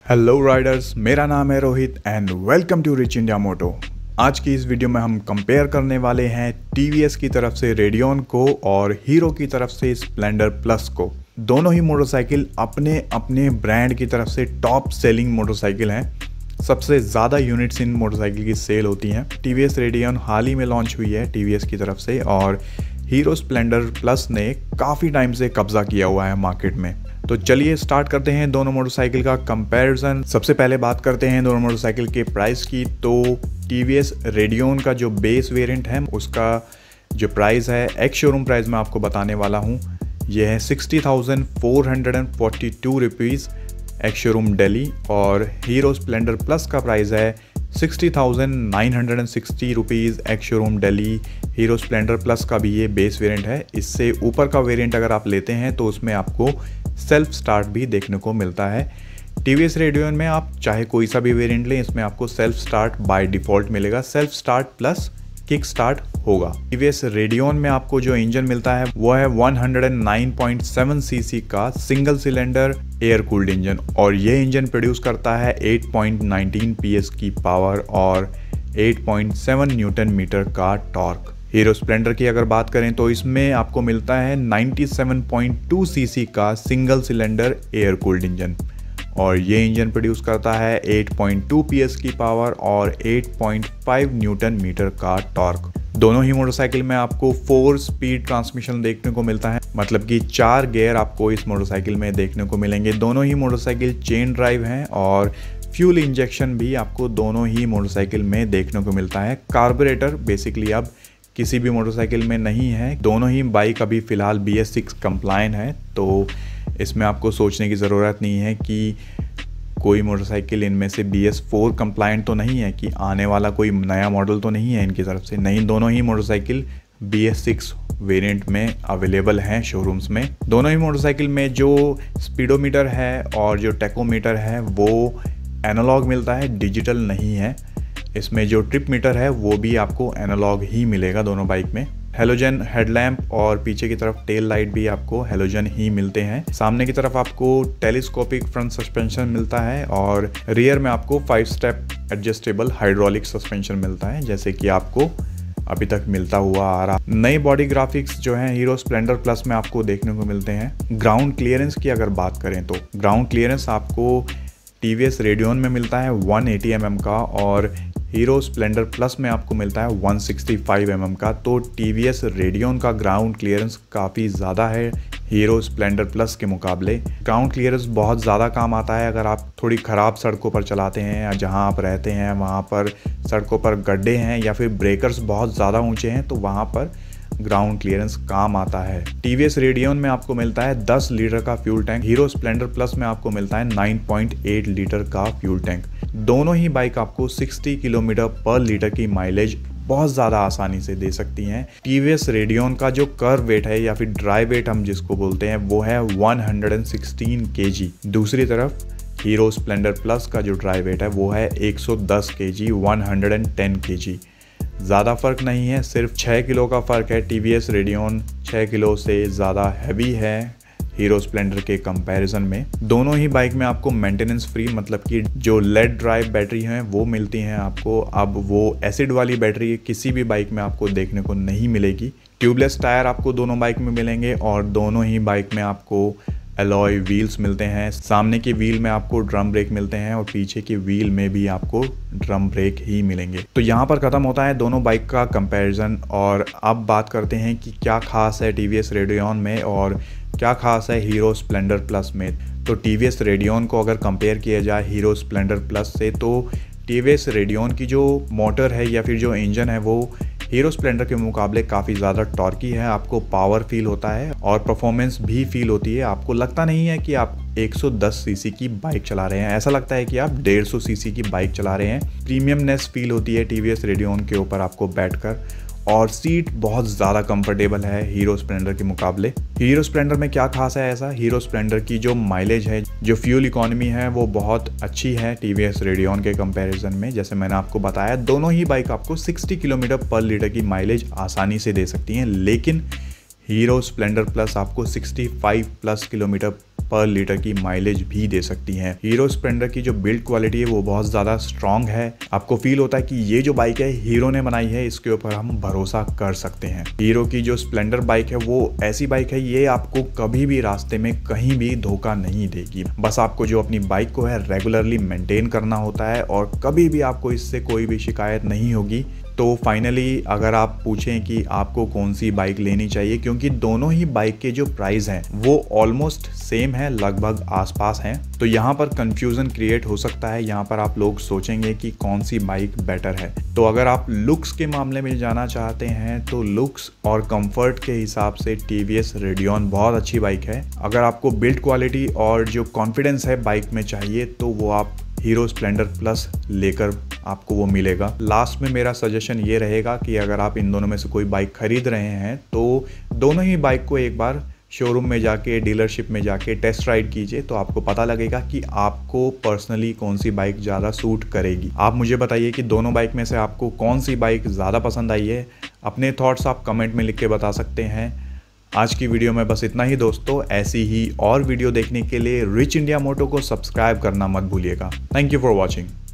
Hello Riders, मेरा नाम है Rohit and welcome to Rich India Moto. आज की इस वीडियो में हम कंपेयर करने वाले हैं टीवीएस की तरफ से रेडियन को और हीरो की तरफ से स्प्लेंडर प्लस को। दोनों ही मोटरसाइकिल अपने अपने ब्रांड की तरफ से टॉप सेलिंग मोटरसाइकिल हैं। सबसे ज़्यादा यूनिट्स इन मोटरसाइकिल की सेल होती हैं। टीवीएस रेडियन हाल ही में लॉन्च हुई है टीवीएस की तरफ से और हीरो स्प्लेंडर प्लस ने काफ़ी टाइम से कब्जा किया हुआ है मार्केट में। तो चलिए स्टार्ट करते हैं दोनों मोटरसाइकिल का कंपैरिजन। सबसे पहले बात करते हैं दोनों मोटरसाइकिल के प्राइस की। तो टीवीएस रेडियन का जो बेस वेरिएंट है उसका जो प्राइस है एक्स शोरूम प्राइस मैं आपको बताने वाला हूँ, यह है 60,442 रुपीज़ एक्स शोरूम दिल्ली। और हीरो स्प्लेंडर प्लस का प्राइस है 60,960 rupees ex showroom Delhi. Hero Splendor plus का भी ये बेस वेरिएंट है। इससे ऊपर का वेरिएंट अगर आप लेते हैं तो उसमें आपको सेल्फ स्टार्ट भी देखने को मिलता है। टीवीएस रेडियन में आप चाहे कोई सा भी वेरिएंट लें, इसमें आपको सेल्फ स्टार्ट बाय डिफ़ॉल्ट मिलेगा। Self start plus kick start होगा। टीवीएस रेडियन में आपको जो इंजन मिलता है वो है 109.7 सीसी का single cylinder air cooled engine और ये इंजन प्रोड्यूस करता है 8.19 पीएस की पावर और 8.7 न्यूटन मीटर का टॉर्क। हीरो स्प्लेंडर की अगर बात करें तो इसमें आपको मिलता है 97.2 सीसी का single cylinder air cooled engine और ये इंजन प्रोड्यूस करता है 8.2 पीएस की पावर और 8.5 न्यूटन मीटर का टॉर्क। दोनों ही मोटरसाइकिल में आपको 4 स्पीड ट्रांसमिशन देखने को मिलता है, मतलब कि 4 गियर आपको इस मोटरसाइकिल में देखने को मिलेंगे। दोनों ही मोटरसाइकिल चेन ड्राइव हैं और फ्यूल इंजेक्शन भी आपको दोनों ही मोटरसाइकिल में देखने को मिलता है। कार्बोरेटर बेसिकली अब किसी भी मोटरसाइकिल में नहीं है। दोनों ही बाइक अभी फ़िलहाल BS6 कंप्लायंट है, तो इसमें आपको सोचने की ज़रूरत नहीं है कि कोई मोटरसाइकिल इनमें से BS4 कंप्लायंट तो नहीं है, कि आने वाला कोई नया मॉडल तो नहीं है इनकी तरफ से। नहीं, दोनों ही मोटरसाइकिल BS6 वेरिएंट में अवेलेबल हैं शोरूम्स में। दोनों ही मोटरसाइकिल में जो स्पीडोमीटर है और जो टैकोमीटर है वो एनालॉग मिलता है, डिजिटल नहीं है। इसमें जो ट्रिप मीटर है वो भी आपको एनालॉग ही मिलेगा दोनों बाइक में। हेलोजन हेडलैम्प और पीछे की तरफ टेल लाइट भी आपको हेलोजन ही मिलते हैं। सामने की तरफ आपको टेलीस्कोपिक फ्रंट सस्पेंशन मिलता है और रियर में आपको 5 स्टेप एडजस्टेबल हाइड्रोलिक सस्पेंशन मिलता है, जैसे कि आपको अभी तक मिलता हुआ आ रहा। नई बॉडी ग्राफिक्स जो हैं हीरो स्प्लेंडर प्लस में आपको देखने को मिलते हैं। ग्राउंड क्लियरेंस की अगर बात करें तो ग्राउंड क्लियरेंस आपको टीवीएस रेडियन में मिलता है 180 mm का और हीरो स्प्लेंडर प्लस में आपको मिलता है 165 mm का। तो टीवीएस रेडियन का ग्राउंड क्लियरेंस काफ़ी ज़्यादा है हीरो स्प्लेंडर प्लस के मुकाबले। ग्राउंड क्लियरेंस बहुत ज़्यादा काम आता है अगर आप थोड़ी ख़राब सड़कों पर चलाते हैं या जहां आप रहते हैं वहां पर सड़कों पर गड्ढे हैं या फिर ब्रेकर्स बहुत ज़्यादा ऊंचे हैं, तो वहां पर ग्राउंड क्लियरेंस काम आता है। टीवीएस रेडियन में आपको मिलता है 10 लीटर का fuel tank. Hero Splendor plus में आपको मिलता है 9.8 लीटर का फ्यूल टैंक। दोनों ही बाइक आपको 60 किलोमीटर पर लीटर की माइलेज बहुत ज़्यादा आसानी से दे सकती हैं। टीवीएस रेडियन का जो कर्व वेट है या फिर ड्राई वेट हम जिसको बोलते हैं वो है 116 kg। दूसरी तरफ हीरो स्प्लेंडर प्लस का जो ड्राई वेट है वो है 110 kg, 110 kg। ज़्यादा फ़र्क नहीं है, सिर्फ 6 किलो का फ़र्क है। टीवीएस रेडियन 6 किलो से ज़्यादा हैवी है हीरो स्प्लेंडर के कंपैरिजन में। दोनों ही बाइक में आपको मेंटेनेंस फ्री, मतलब कि जो लेड ड्राइव बैटरी हैं वो मिलती हैं आपको। अब वो एसिड वाली बैटरी किसी भी बाइक में आपको देखने को नहीं मिलेगी। ट्यूबलेस टायर आपको दोनों बाइक में मिलेंगे और दोनों ही बाइक में आपको अलॉय व्हील्स मिलते हैं। सामने की व्हील में आपको ड्रम ब्रेक मिलते हैं और पीछे की व्हील में भी आपको ड्रम ब्रेक ही मिलेंगे। तो यहाँ पर ख़त्म होता है दोनों बाइक का कंपैरिजन और अब बात करते हैं कि क्या खास है टीवीएस रेडियन में और क्या खास है हीरो स्प्लेंडर प्लस में। तो टीवीएस रेडियन को अगर कंपेयर किया जाए हीरो स्प्लेंडर प्लस से, तो टीवीएस रेडियन की जो मोटर है या फिर जो इंजन है वो हीरो स्प्लेंडर के मुकाबले काफ़ी ज़्यादा टॉर्की है। आपको पावर फील होता है और परफॉर्मेंस भी फील होती है। आपको लगता नहीं है कि आप 110 सीसी की बाइक चला रहे हैं, ऐसा लगता है कि आप 150 सीसी की बाइक चला रहे हैं। प्रीमियमनेस फील होती है टीवीएस रेडियन के ऊपर आपको बैठकर और सीट बहुत ज़्यादा कंफर्टेबल है हीरो स्प्लेंडर के मुकाबले। हीरो स्प्लेंडर में क्या खास है ऐसा? हीरो स्प्लेंडर की जो माइलेज है, जो फ्यूल इकोनॉमी है वो बहुत अच्छी है टीवीएस रेडियन के कंपैरिजन में। जैसे मैंने आपको बताया दोनों ही बाइक आपको 60 किलोमीटर पर लीटर की माइलेज आसानी से दे सकती हैं, लेकिन हीरो स्प्लेंडर प्लस आपको 65 प्लस किलोमीटर पर लीटर की माइलेज भी दे सकती हैं। हीरो स्प्लेंडर की जो बिल्ड क्वालिटी है वो बहुत ज़्यादा स्ट्रॉन्ग है। आपको फील होता है कि ये जो बाइक है हीरो ने बनाई है, इसके ऊपर हम भरोसा कर सकते हैं। हीरो की जो स्प्लेंडर बाइक है वो ऐसी बाइक है, ये आपको कभी भी रास्ते में कहीं भी धोखा नहीं देगी। बस आपको जो अपनी बाइक को है रेगुलरली मेंटेन करना होता है और कभी भी आपको इससे कोई भी शिकायत नहीं होगी। तो फाइनली अगर आप पूछें कि आपको कौन सी बाइक लेनी चाहिए, क्योंकि दोनों ही बाइक के जो प्राइस हैं वो ऑलमोस्ट सेम है, लगभग आसपास हैं, तो यहाँ पर कंफ्यूजन क्रिएट हो सकता है। यहाँ पर आप लोग सोचेंगे कि कौन सी बाइक बेटर है। तो अगर आप लुक्स के मामले में जाना चाहते हैं तो लुक्स और कंफर्ट के हिसाब से TVS Radeon बहुत अच्छी बाइक है। अगर आपको बिल्ड क्वालिटी और जो कॉन्फिडेंस है बाइक में चाहिए तो वो आप हीरो स्प्लेंडर प्लस लेकर आपको वो मिलेगा। लास्ट में मेरा सजेशन ये रहेगा कि अगर आप इन दोनों में से कोई बाइक खरीद रहे हैं तो दोनों ही बाइक को एक बार शोरूम में जाके, डीलरशिप में जाके टेस्ट राइड कीजिए, तो आपको पता लगेगा कि आपको पर्सनली कौन सी बाइक ज़्यादा सूट करेगी। आप मुझे बताइए कि दोनों बाइक में से आपको कौन सी बाइक ज़्यादा पसंद आई है। अपने थॉट्स आप कमेंट में लिख के बता सकते हैं। आज की वीडियो में बस इतना ही दोस्तों। ऐसी ही और वीडियो देखने के लिए रिच इंडिया मोटो को सब्सक्राइब करना मत भूलिएगा। Thank you for watching.